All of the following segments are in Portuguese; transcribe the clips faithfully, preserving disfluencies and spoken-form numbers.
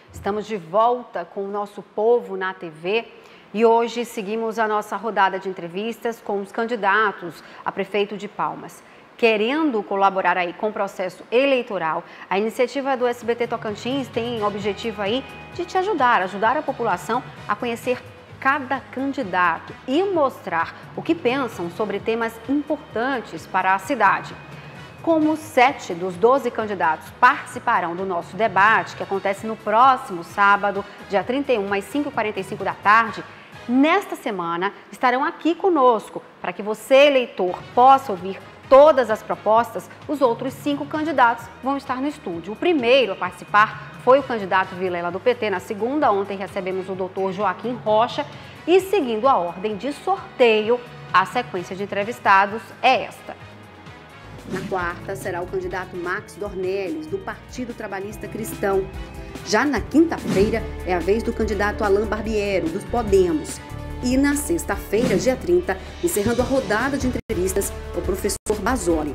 Estamos de volta com o nosso povo na T V e hoje seguimos a nossa rodada de entrevistas com os candidatos a prefeito de Palmas. Querendo colaborar aí com o processo eleitoral, a iniciativa do S B T Tocantins tem o objetivo aí de te ajudar, ajudar a população a conhecer cada candidato e mostrar o que pensam sobre temas importantes para a cidade. Como sete dos doze candidatos participarão do nosso debate, que acontece no próximo sábado, dia trinta e um, às cinco e quarenta e cinco da tarde, nesta semana estarão aqui conosco para que você, eleitor, possa ouvir todas as propostas. Os outros cinco candidatos vão estar no estúdio. O primeiro a participar foi o candidato Vilela do P T. Na segunda, ontem recebemos o doutor Joaquim Rocha. E seguindo a ordem de sorteio, a sequência de entrevistados é esta. Na quarta, será o candidato Max Dornelles, do Partido Trabalhista Cristão. Já na quinta-feira, é a vez do candidato Alain Barbiero, dos Podemos. E na sexta-feira, dia trinta, encerrando a rodada de entrevistas, o professor Basoli.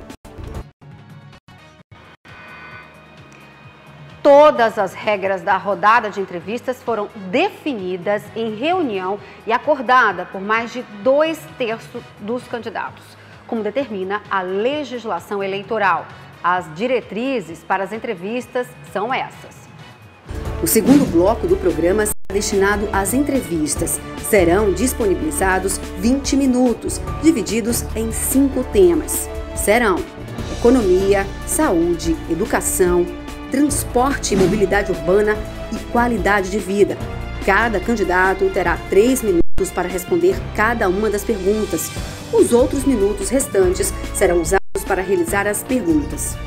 Todas as regras da rodada de entrevistas foram definidas em reunião e acordada por mais de dois terços dos candidatos, como determina a legislação eleitoral. As diretrizes para as entrevistas são essas. O segundo bloco do programa será destinado às entrevistas. Serão disponibilizados vinte minutos, divididos em cinco temas. Serão economia, saúde, educação, transporte e mobilidade urbana e qualidade de vida. Cada candidato terá três minutos para responder cada uma das perguntas. Os outros minutos restantes serão usados para realizar as perguntas.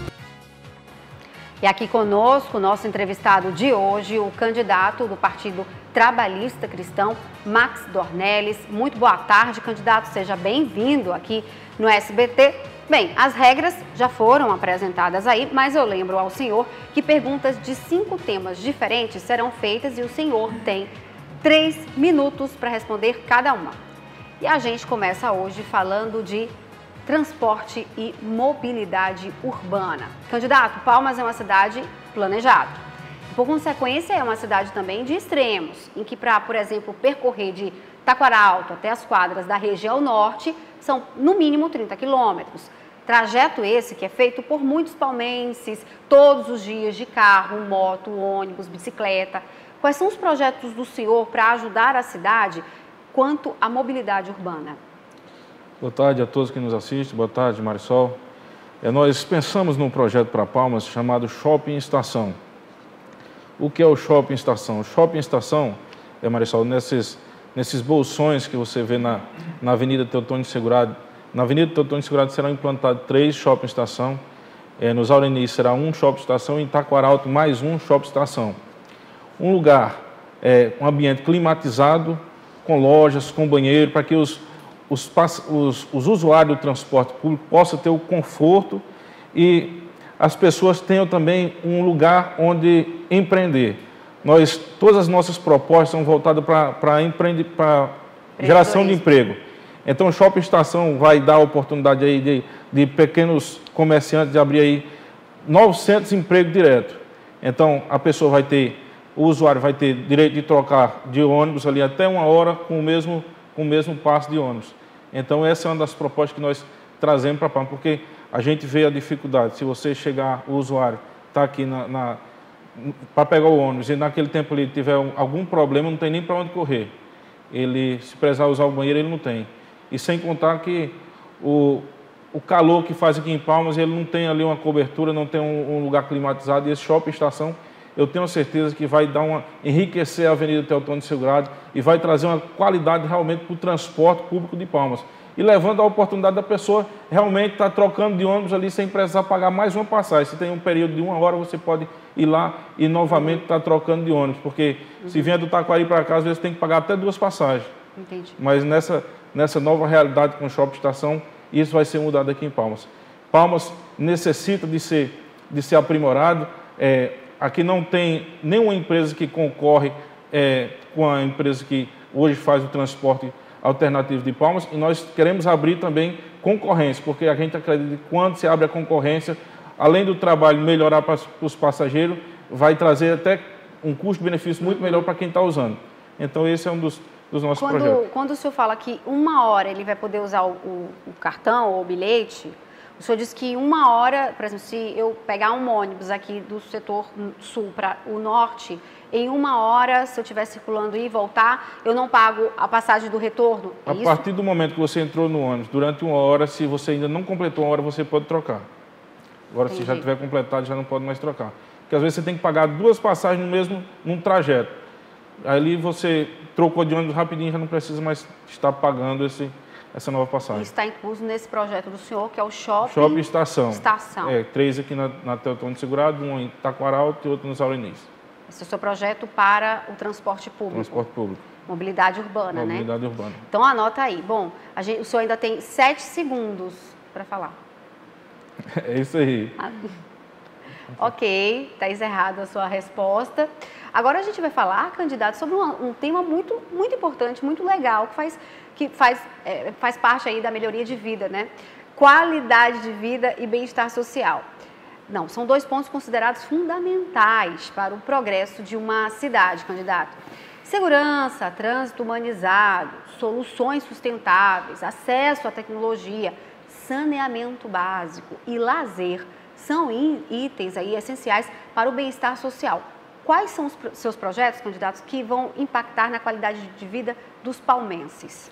E aqui conosco, o nosso entrevistado de hoje, o candidato do Partido Trabalhista Cristão, Max Dornelles. Muito boa tarde, candidato. Seja bem-vindo aqui no S B T. Bem, as regras já foram apresentadas aí, mas eu lembro ao senhor que perguntas de cinco temas diferentes serão feitas e o senhor tem três minutos para responder cada uma. E a gente começa hoje falando de transporte e mobilidade urbana. Candidato, Palmas é uma cidade planejada. Por consequência, é uma cidade também de extremos, em que para, por exemplo, percorrer de Taquaralto até as quadras da região norte, são no mínimo trinta quilômetros. Trajeto esse que é feito por muitos palmenses, todos os dias de carro, moto, ônibus, bicicleta. Quais são os projetos do senhor para ajudar a cidade quanto à mobilidade urbana? Boa tarde a todos que nos assistem. Boa tarde, Marisol. É, nós pensamos num projeto para Palmas chamado Shopping Estação. O que é o Shopping Estação? O Shopping Estação, é, Marisol, nesses, nesses bolsões que você vê na, na Avenida Teotônio Segurado. Na Avenida Teotônio Segurado serão implantados três Shopping Estação. É, nos Aurenis será um Shopping Estação e em Taquaralto mais um Shopping Estação. Um lugar, é, um ambiente climatizado, com lojas, com banheiro, para que os Os, os, os usuários do transporte público possam ter o conforto e as pessoas tenham também um lugar onde empreender. Nós, todas as nossas propostas são voltadas para para geração de emprego. Então, o Shopping Estação vai dar a oportunidade aí de, de pequenos comerciantes de abrir aí novecentos empregos direto. Então, a pessoa vai ter, o usuário vai ter direito de trocar de ônibus ali até uma hora com o mesmo, com o mesmo passe de ônibus. Então, essa é uma das propostas que nós trazemos para a Palmas, porque a gente vê a dificuldade. Se você chegar, o usuário está aqui na, na, para pegar o ônibus e naquele tempo ele tiver algum problema, não tem nem para onde correr. Ele, se precisar usar o banheiro, ele não tem. E sem contar que o, o calor que faz aqui em Palmas, ele não tem ali uma cobertura, não tem um, um lugar climatizado. E esse Shopping Estação, eu tenho certeza que vai dar uma, enriquecer a Avenida Teotônio Segurado e vai trazer uma qualidade realmente para o transporte público de Palmas. E levando a oportunidade da pessoa realmente estar trocando de ônibus ali sem precisar pagar mais uma passagem. Se tem um período de uma hora, você pode ir lá e novamente estar trocando de ônibus. Porque uhum. se vier do Taquari para cá, às vezes tem que pagar até duas passagens. Entendi. Mas nessa, nessa nova realidade com o Shopping Estação, isso vai ser mudado aqui em Palmas. Palmas necessita de ser, de ser aprimorado. É, Aqui não tem nenhuma empresa que concorre é, com a empresa que hoje faz o transporte alternativo de Palmas e nós queremos abrir também concorrência, porque a gente acredita que quando se abre a concorrência, além do trabalho melhorar para os passageiros, vai trazer até um custo-benefício muito melhor para quem está usando. Então, esse é um dos, dos nossos quando, projetos. Quando o senhor fala que uma hora ele vai poder usar o, o, o cartão ou o bilhete, o senhor disse que uma hora, por exemplo, se eu pegar um ônibus aqui do setor sul para o norte, em uma hora, se eu estiver circulando e voltar, eu não pago a passagem do retorno? É a isso? partir do momento que você entrou no ônibus, durante uma hora, se você ainda não completou uma hora, você pode trocar. Agora, Entendi. se já tiver completado, já não pode mais trocar. Porque às vezes você tem que pagar duas passagens no mesmo num trajeto. Ali você trocou de ônibus rapidinho, já não precisa mais estar pagando esse, essa nova passagem. Isso está incluso nesse projeto do senhor, que é o Shopping, Shopping Estação. Estação. É, três aqui na, na Teotônio Segurado, um em Taquaralto e outro no Saulinis. Esse é o seu projeto para o transporte público. Transporte público. Mobilidade urbana, Mobilidade né? urbana. Então anota aí. Bom, a gente, o senhor ainda tem sete segundos para falar. É isso aí. Ah, ok, está encerrada a sua resposta. Agora a gente vai falar, candidato, sobre um, um tema muito, muito importante, muito legal, que faz, que faz, é, faz parte aí da melhoria de vida, né? Qualidade de vida e bem-estar social. Não, são dois pontos considerados fundamentais para o progresso de uma cidade, candidato. Segurança, trânsito humanizado, soluções sustentáveis, acesso à tecnologia, saneamento básico e lazer são itens aí essenciais para o bem-estar social. Quais são os seus projetos, candidatos, que vão impactar na qualidade de vida dos palmenses?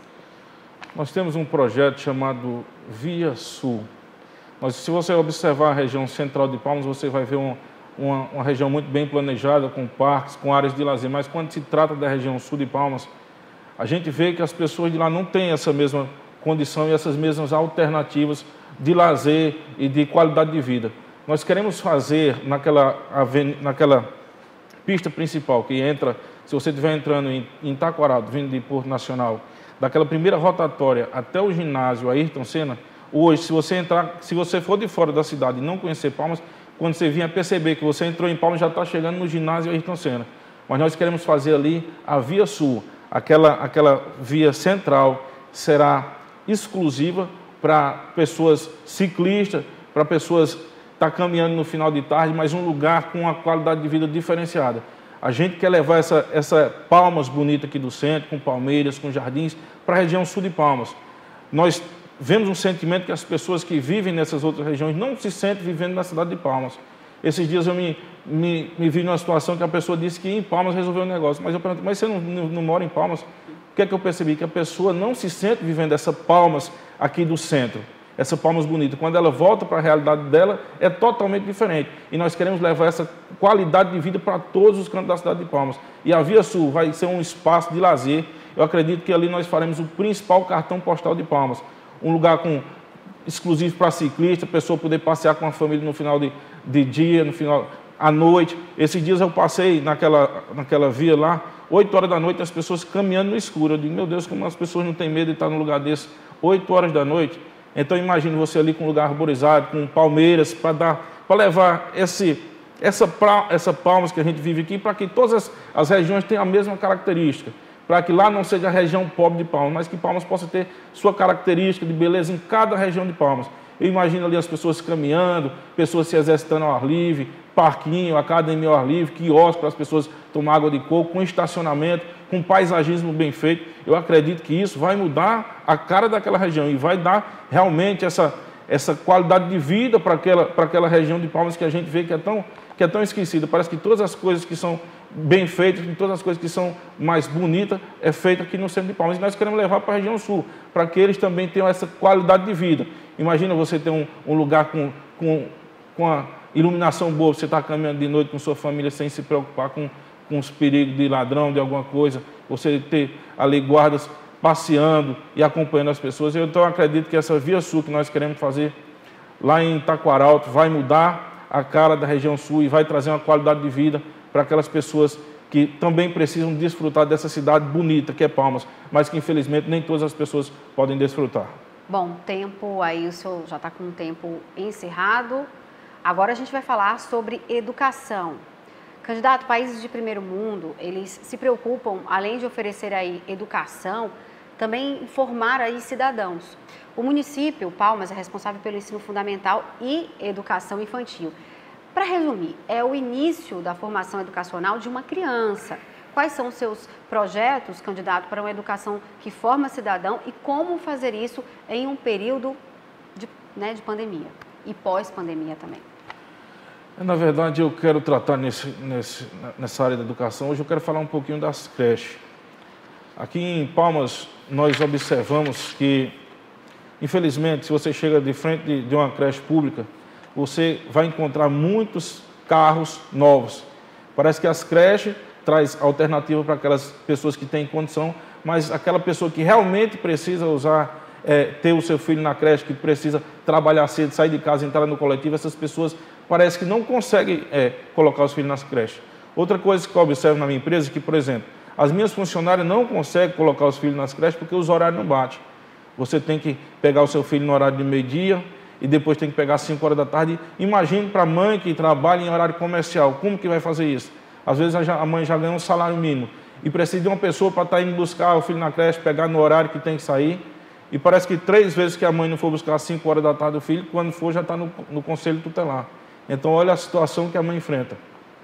Nós temos um projeto chamado Via Sul. Mas se você observar a região central de Palmas, você vai ver um, uma, uma região muito bem planejada, com parques, com áreas de lazer. Mas quando se trata da região sul de Palmas, a gente vê que as pessoas de lá não têm essa mesma condição e essas mesmas alternativas de lazer e de qualidade de vida. Nós queremos fazer naquela, naquela pista principal que entra, se você estiver entrando em, em Taquaralto, vindo de Porto Nacional, daquela primeira rotatória até o ginásio Ayrton Senna. Hoje, se você entrar, se você for de fora da cidade e não conhecer Palmas, quando você vier perceber que você entrou em Palmas, já está chegando no ginásio Ayrton Senna. Mas nós queremos fazer ali a Via Sul, aquela, aquela via central, será exclusiva para pessoas ciclistas, para pessoas que estão caminhando no final de tarde, mas um lugar com uma qualidade de vida diferenciada. A gente quer levar essa, essa Palmas bonita aqui do centro, com palmeiras, com jardins, para a região sul de Palmas. Nós vemos um sentimento que as pessoas que vivem nessas outras regiões não se sentem vivendo na cidade de Palmas. Esses dias eu me, me, me vi numa situação que a pessoa disse que ia em Palmas resolver um negócio. Mas eu perguntei, mas você não, não, não mora em Palmas? O que é que eu percebi? Que a pessoa não se sente vivendo essa Palmas aqui do centro, essa Palmas bonita. Quando ela volta para a realidade dela, é totalmente diferente. E nós queremos levar essa qualidade de vida para todos os cantos da cidade de Palmas. E a Via Sul vai ser um espaço de lazer. Eu acredito que ali nós faremos o principal cartão postal de Palmas. Um lugar com, exclusivo para ciclista, a pessoa poder passear com a família no final de, de dia, no final à noite. Esses dias eu passei naquela, naquela via lá, oito horas da noite, as pessoas caminhando no escuro. Eu digo, meu Deus, como as pessoas não têm medo de estar num lugar desse, oito horas da noite. Então imagine você ali com um lugar arborizado, com palmeiras, para dar, para levar esse, essa, essa Palmas que a gente vive aqui, para que todas as, as regiões tenham a mesma característica. Para que lá não seja a região pobre de Palmas, mas que Palmas possa ter sua característica de beleza em cada região de Palmas. Eu imagino ali as pessoas caminhando, pessoas se exercitando ao ar livre, parquinho, academia ao ar livre, quiosque para as pessoas tomar água de coco, com estacionamento, com paisagismo bem feito. Eu acredito que isso vai mudar a cara daquela região e vai dar realmente essa, essa qualidade de vida para aquela, para aquela região de Palmas que a gente vê que é tão, que é tão esquecida. Parece que todas as coisas que são bem feitas, todas as coisas que são mais bonitas, é feita aqui no centro de Palmas. E nós queremos levar para a região sul, para que eles também tenham essa qualidade de vida. Imagina você ter um, um lugar com, com, com a iluminação boa, você está caminhando de noite com sua família sem se preocupar com, com os perigos de ladrão, de alguma coisa, você ter ali guardas passeando e acompanhando as pessoas. Eu então acredito que essa Via Sul que nós queremos fazer lá em Taquaralto vai mudar a cara da região sul e vai trazer uma qualidade de vida para aquelas pessoas que também precisam desfrutar dessa cidade bonita que é Palmas, mas que infelizmente nem todas as pessoas podem desfrutar. Bom, tempo aí, o senhor já está com o tempo encerrado. Agora a gente vai falar sobre educação. Candidato, países de primeiro mundo, eles se preocupam, além de oferecer aí educação, também em formar aí cidadãos. O município, Palmas, é responsável pelo ensino fundamental e educação infantil. para resumir, é o início da formação educacional de uma criança. Quais são os seus projetos, candidato, para uma educação que forma cidadão e como fazer isso em um período de, né, de pandemia e pós-pandemia também? Na verdade, eu quero tratar nesse, nesse, nessa área da educação. Hoje eu quero falar um pouquinho das creches. Aqui em Palmas, nós observamos que, infelizmente, se você chega de frente de, de uma creche pública, você vai encontrar muitos carros novos. Parece que as creches traz alternativa para aquelas pessoas que têm condição, mas aquela pessoa que realmente precisa usar, é, ter o seu filho na creche, que precisa trabalhar cedo, sair de casa, entrar no coletivo, essas pessoas parece que não conseguem é, colocar os filhos nas creches. Outra coisa que eu observo na minha empresa é que, por exemplo, as minhas funcionárias não conseguem colocar os filhos nas creches porque os horários não batem. Você tem que pegar o seu filho no horário de meio-dia e depois tem que pegar às cinco horas da tarde. Imagine para a mãe que trabalha em horário comercial, como que vai fazer isso? Às vezes a mãe já ganha um salário mínimo e precisa de uma pessoa para estar indo buscar o filho na creche, pegar no horário que tem que sair. E parece que três vezes que a mãe não for buscar às cinco horas da tarde o filho, quando for já está no, no conselho tutelar. Então olha a situação que a mãe enfrenta.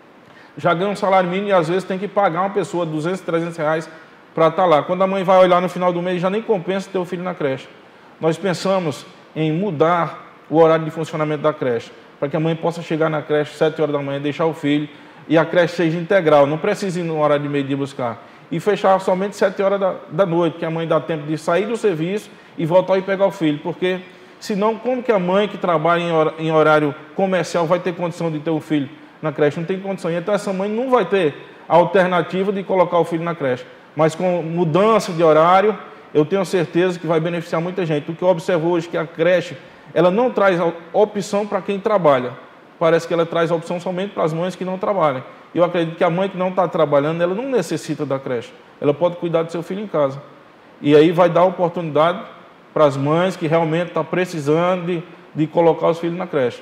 Já ganha um salário mínimo e às vezes tem que pagar uma pessoa duzentos, trezentos reais para estar lá. Quando a mãe vai olhar no final do mês, já nem compensa ter o filho na creche. Nós pensamos em mudar o horário de funcionamento da creche, para que a mãe possa chegar na creche às sete horas da manhã, deixar o filho, e a creche seja integral, não precisa ir no horário de meio-dia buscar. E fechar somente sete horas da, da noite, que a mãe dá tempo de sair do serviço e voltar e pegar o filho. Porque, senão, como que a mãe que trabalha em, hor em horário comercial vai ter condição de ter um filho na creche? Não tem condição. Então, essa mãe não vai ter a alternativa de colocar o filho na creche. Mas com mudança de horário, eu tenho certeza que vai beneficiar muita gente. O que eu observo hoje é que a creche, ela não traz a opção para quem trabalha. Parece que ela traz a opção somente para as mães que não trabalham. Eu acredito que a mãe que não está trabalhando, ela não necessita da creche. Ela pode cuidar do seu filho em casa. E aí vai dar oportunidade para as mães que realmente estão precisando de, de colocar os filhos na creche.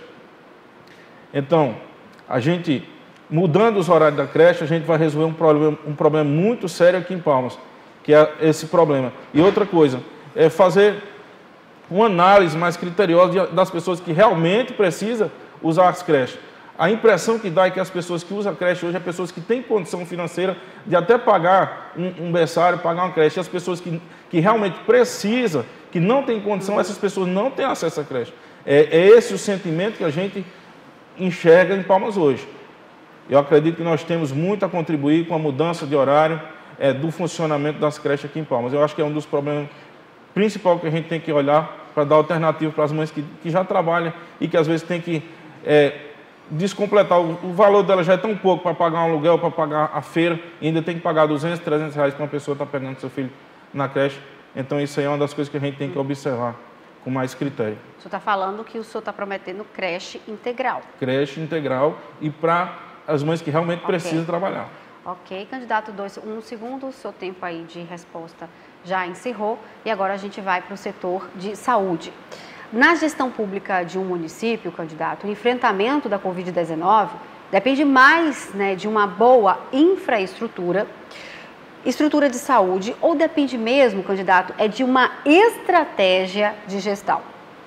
Então, a gente, mudando os horários da creche, a gente vai resolver um problema, um problema muito sério aqui em Palmas, que é esse problema. E outra coisa, é fazer uma análise mais criteriosa das pessoas que realmente precisam usar as creches. A impressão que dá é que as pessoas que usam a creche hoje são pessoas que têm condição financeira de até pagar um, um berçário, pagar uma creche. E as pessoas que, que realmente precisam, que não têm condição, essas pessoas não têm acesso à creche. É, é esse o sentimento que a gente enxerga em Palmas hoje. Eu acredito que nós temos muito a contribuir com a mudança de horário é, do funcionamento das creches aqui em Palmas. Eu acho que é um dos problemas principais que a gente tem que olhar para dar alternativa para as mães que, que já trabalham e que às vezes tem que é, descompletar. O, o valor dela já é tão pouco para pagar um aluguel, para pagar a feira, e ainda tem que pagar duzentos, trezentos reais para uma pessoa estar pegando seu filho na creche. Então isso aí é uma das coisas que a gente tem que observar com mais critério. O senhor está falando que o senhor está prometendo creche integral. Creche integral e para as mães que realmente okay. precisam trabalhar. Ok, candidato, dois, um segundo, o seu tempo aí de resposta já encerrou e agora a gente vai para o setor de saúde. Na gestão pública de um município, candidato, o enfrentamento da covid dezenove depende mais, né, de uma boa infraestrutura, estrutura de saúde, ou depende mesmo, candidato, é de uma estratégia de gestão?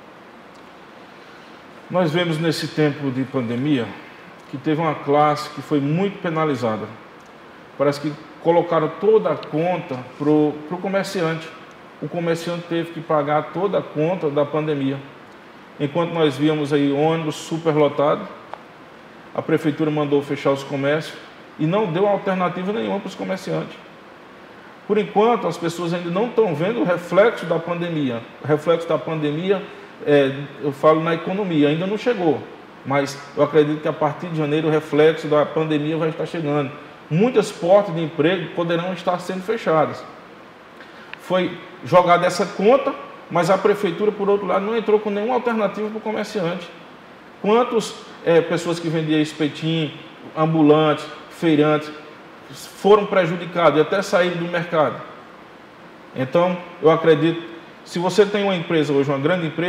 Nós vemos nesse tempo de pandemia que teve uma classe que foi muito penalizada. Parece que colocaram toda a conta para o comerciante. O comerciante teve que pagar toda a conta da pandemia. Enquanto nós víamos aí ônibus superlotados, a prefeitura mandou fechar os comércios e não deu alternativa nenhuma para os comerciantes. Por enquanto, as pessoas ainda não estão vendo o reflexo da pandemia. O reflexo da pandemia, é, eu falo na economia, ainda não chegou. Mas eu acredito que a partir de janeiro o reflexo da pandemia vai estar chegando. Muitas portas de emprego poderão estar sendo fechadas. Foi jogada essa conta, mas a prefeitura, por outro lado, não entrou com nenhuma alternativa para o comerciante. Quantas é, pessoas que vendiam espetinho, ambulantes, feirantes, foram prejudicados e até saíram do mercado? Então, eu acredito, se você tem uma empresa hoje, uma grande empresa,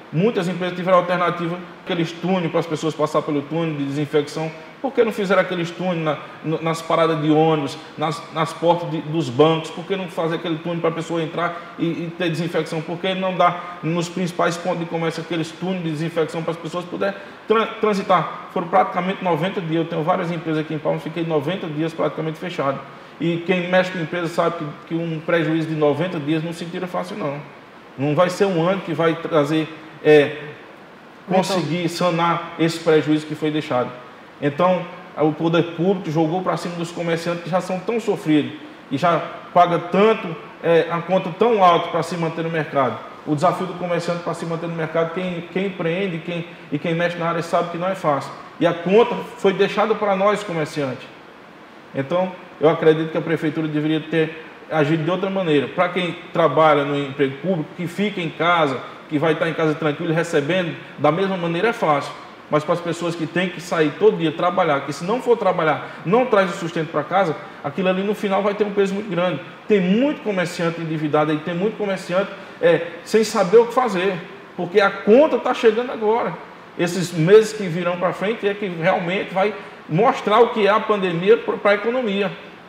Muitas empresas tiveram alternativa, aqueles túneis para as pessoas passar pelo túnel de desinfecção. Por que não fizeram aqueles túneis na, nas paradas de ônibus, nas, nas portas de, dos bancos? Por que não fazer aquele túnel para a pessoa entrar e, e ter desinfecção? Por que não dar nos principais pontos de comércio aqueles túneis de desinfecção para as pessoas poderem tra transitar? Foram praticamente noventa dias. Eu tenho várias empresas aqui em Palmas, fiquei noventa dias praticamente fechado. E quem mexe com empresa sabe que, que um prejuízo de noventa dias não se tira fácil, não. Não vai ser um ano que vai trazer... É, conseguir sanar esse prejuízo que foi deixado. Então, o poder público jogou para cima dos comerciantes que já são tão sofridos e já paga tanto, é, a conta tão alta para se manter no mercado. O desafio do comerciante para se manter no mercado, quem, quem empreende quem, e quem mexe na área sabe que não é fácil. E a conta foi deixada para nós, comerciantes. Então, eu acredito que a prefeitura deveria ter agido de outra maneira. Para quem trabalha no emprego público, que fica em casa, que vai estar em casa tranquilo, recebendo, da mesma maneira é fácil. Mas para as pessoas que têm que sair todo dia trabalhar, que se não for trabalhar, não traz o sustento para casa, aquilo ali no final vai ter um peso muito grande. Tem muito comerciante endividado aí, tem muito comerciante é, sem saber o que fazer, porque a conta está chegando agora. Esses meses que virão para frente é que realmente vai mostrar o que é a pandemia para a economia.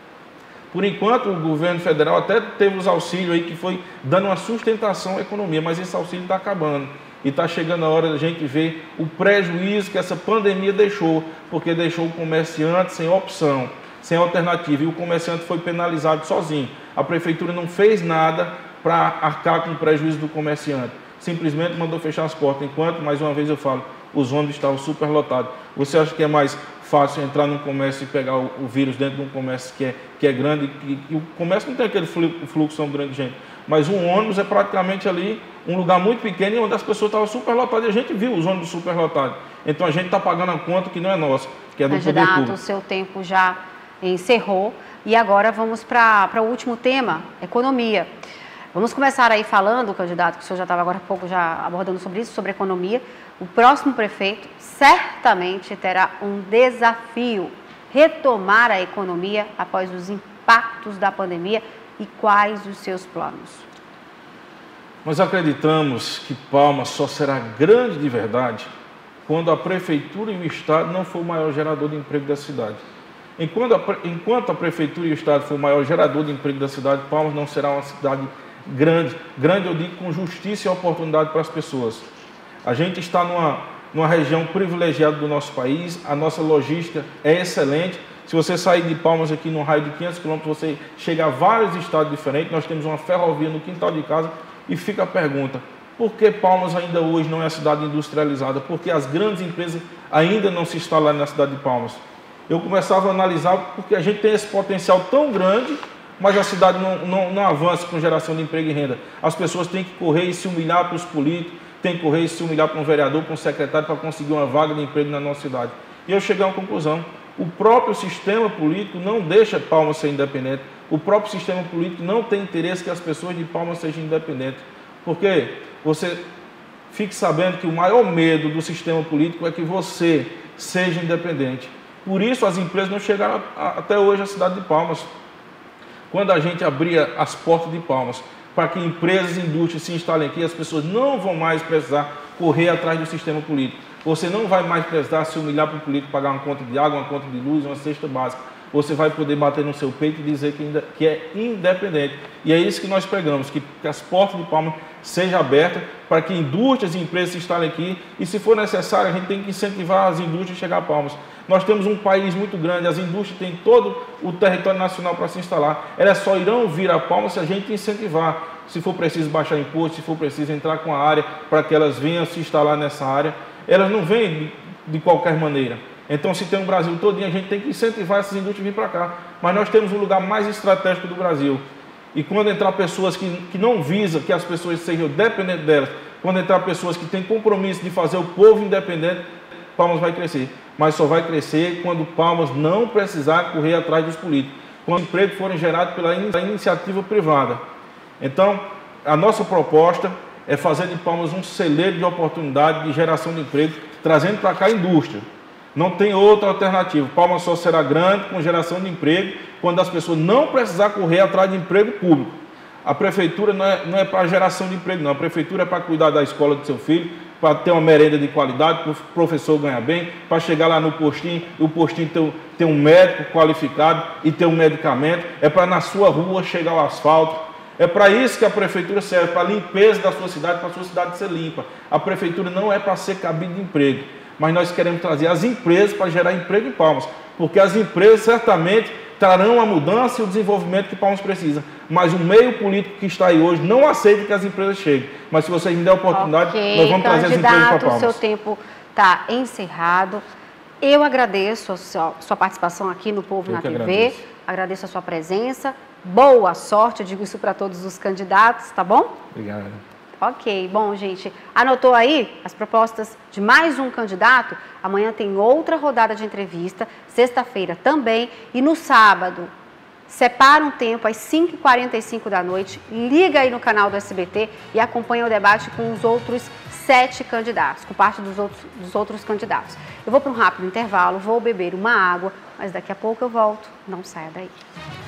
Por enquanto, o governo federal até teve os auxílios aí que foi dando uma sustentação à economia, mas esse auxílio está acabando. E está chegando a hora da gente ver o prejuízo que essa pandemia deixou, porque deixou o comerciante sem opção, sem alternativa. E o comerciante foi penalizado sozinho. A prefeitura não fez nada para arcar com o prejuízo do comerciante. Simplesmente mandou fechar as portas, enquanto, mais uma vez eu falo, os ônibus estavam super lotados. Você acha que é mais fácil entrar num comércio e pegar o, o vírus dentro de um comércio que é, que é grande, e, e o comércio não tem aquele fluxo tão grande de gente, mas um ônibus é praticamente ali um lugar muito pequeno e onde as pessoas estavam super lotadas, e a gente viu os ônibus super lotados. Então a gente está pagando a conta que não é nossa, que é do poder público. O seu tempo já encerrou e agora vamos para o último tema, economia. Vamos começar aí falando, candidato, que o senhor já estava agora há pouco já abordando sobre isso, sobre economia. O próximo prefeito certamente terá um desafio, retomar a economia após os impactos da pandemia e quais os seus planos. Nós acreditamos que Palmas só será grande de verdade quando a prefeitura e o Estado não for o maior gerador de emprego da cidade. Enquanto a, enquanto a prefeitura e o Estado for o maior gerador de emprego da cidade, Palmas não será uma cidade grande, grande eu digo com justiça e oportunidade para as pessoas. A gente está numa, numa região privilegiada do nosso país, a nossa logística é excelente. Se você sair de Palmas aqui no raio de quinhentos quilômetros, você chega a vários estados diferentes. Nós temos uma ferrovia no quintal de casa e fica a pergunta, por que Palmas ainda hoje não é a cidade industrializada? Porque as grandes empresas ainda não se instalaram na cidade de Palmas. Eu começava a analisar porque a gente tem esse potencial tão grande, mas a cidade não, não, não avança com geração de emprego e renda. As pessoas têm que correr e se humilhar para os políticos, têm que correr e se humilhar para um vereador, para um secretário, para conseguir uma vaga de emprego na nossa cidade. E eu cheguei a uma conclusão. O próprio sistema político não deixa Palmas ser independente. O próprio sistema político não tem interesse que as pessoas de Palmas sejam independentes. Porque você fique sabendo que o maior medo do sistema político é que você seja independente. Por isso as empresas não chegaram a, a, até hoje à cidade de Palmas. Quando a gente abria as portas de Palmas para que empresas e indústrias se instalem aqui, as pessoas não vão mais precisar correr atrás do sistema político. Você não vai mais precisar se humilhar para o político, pagar uma conta de água, uma conta de luz, uma cesta básica. Você vai poder bater no seu peito e dizer que, ainda, que é independente. E é isso que nós pregamos, que, que as portas de Palmas sejam abertas para que indústrias e empresas se instalem aqui. E se for necessário, a gente tem que incentivar as indústrias a chegar a Palmas. Nós temos um país muito grande, as indústrias têm todo o território nacional para se instalar. Elas só irão vir a Palmas se a gente incentivar. Se for preciso baixar imposto, se for preciso entrar com a área para que elas venham se instalar nessa área. Elas não vêm de, de qualquer maneira. Então, se tem um Brasil todo, a gente tem que incentivar essas indústrias a vir para cá. Mas nós temos o lugar mais estratégico do Brasil. E quando entrar pessoas que, que não visam que as pessoas sejam dependentes delas, quando entrar pessoas que têm compromisso de fazer o povo independente, Palmas vai crescer. Mas só vai crescer quando Palmas não precisar correr atrás dos políticos. Quando empregos forem gerados pela iniciativa privada. Então, a nossa proposta é fazer de Palmas um celeiro de oportunidade de geração de emprego, trazendo para cá a indústria. Não tem outra alternativa. Palmas só será grande com geração de emprego quando as pessoas não precisar correr atrás de emprego público. A prefeitura não é, não é para geração de emprego, não. A prefeitura é para cuidar da escola do seu filho, para ter uma merenda de qualidade, para o professor ganhar bem, para chegar lá no postinho, e o postinho ter, ter um médico qualificado e ter um medicamento, é para na sua rua chegar o asfalto. É para isso que a prefeitura serve, para a limpeza da sua cidade, para a sua cidade ser limpa. A prefeitura não é para ser cabide de emprego, mas nós queremos trazer as empresas para gerar emprego em Palmas, porque as empresas certamente trarão a mudança e o desenvolvimento que Palmas precisa. Mas o meio político que está aí hoje não aceita que as empresas cheguem. Mas se vocês me derem a oportunidade, okay, nós vamos trazer as empresas para Palmas. O seu tempo está encerrado. Eu agradeço a sua, sua participação aqui no Povo Eu na T V. Agradeço. agradeço a sua presença. Boa sorte, eu digo isso para todos os candidatos, tá bom? Obrigado. Ok, bom, gente, anotou aí as propostas de mais um candidato? Amanhã tem outra rodada de entrevista, sexta-feira também, e no sábado, separa um tempo às cinco e quarenta e cinco da noite, liga aí no canal do S B T e acompanha o debate com os outros sete candidatos, com parte dos outros, dos outros candidatos. Eu vou para um rápido intervalo, vou beber uma água, mas daqui a pouco eu volto, não saia daí.